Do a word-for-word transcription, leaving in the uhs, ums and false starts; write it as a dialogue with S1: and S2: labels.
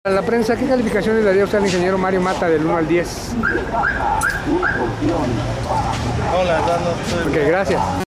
S1: A la prensa, ¿qué calificaciones daría usted al ingeniero Mario Mata del uno al diez?
S2: No, la verdad no estoy...
S1: Ok, gracias.